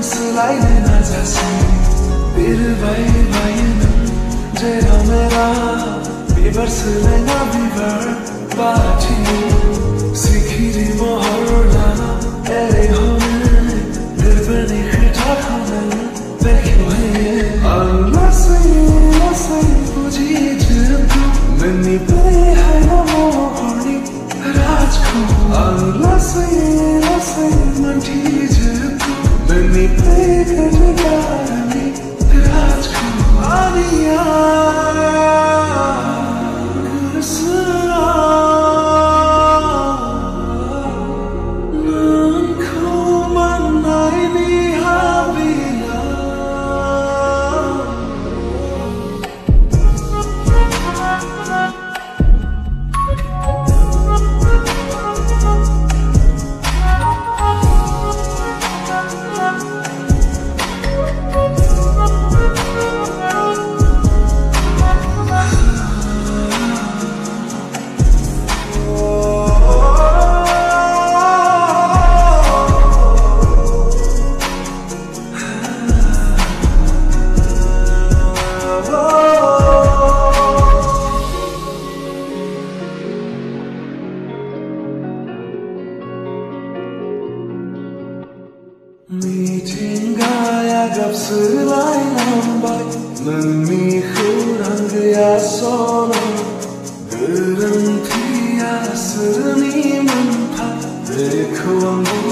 selain azasi bir bayının ceramera biber selena biber baci sikiri mohorla ere hone nirbani khita khane bekho hai Allah say bujhi jatu mani pe hai na mohoni raj ko Allah say manthi jatu mani pe gajani raj ko aniya Mitingaya gapsulai nambai Mami khurang ya solo Gerantia serni mantha Dekho